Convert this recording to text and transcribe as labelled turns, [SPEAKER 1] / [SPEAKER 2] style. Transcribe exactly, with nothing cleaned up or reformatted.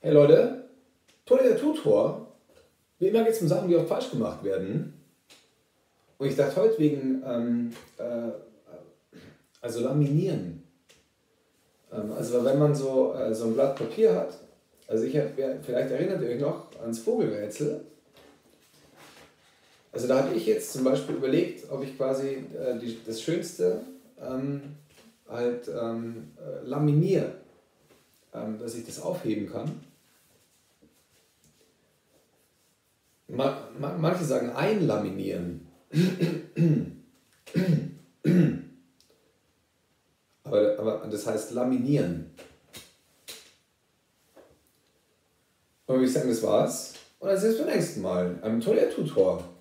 [SPEAKER 1] Hey Leute, Toni der Tutor. Wie immer geht es um Sachen, die auch falsch gemacht werden. Und ich dachte heute wegen, ähm, äh, also Laminieren. Ähm, also wenn man so, äh, so ein Blatt Papier hat, also ich hab, vielleicht erinnert ihr euch noch ans Vogelrätsel. Also da habe ich jetzt zum Beispiel überlegt, ob ich quasi äh, die, das Schönste ähm, halt ähm, äh, laminiere, ähm, dass ich das aufheben kann. Ma ma manche sagen einlaminieren. aber, aber das heißt laminieren. Und ich sagen, das war's. Und dann sehen wir uns beim nächsten Mal. Ein Toni der Tutor.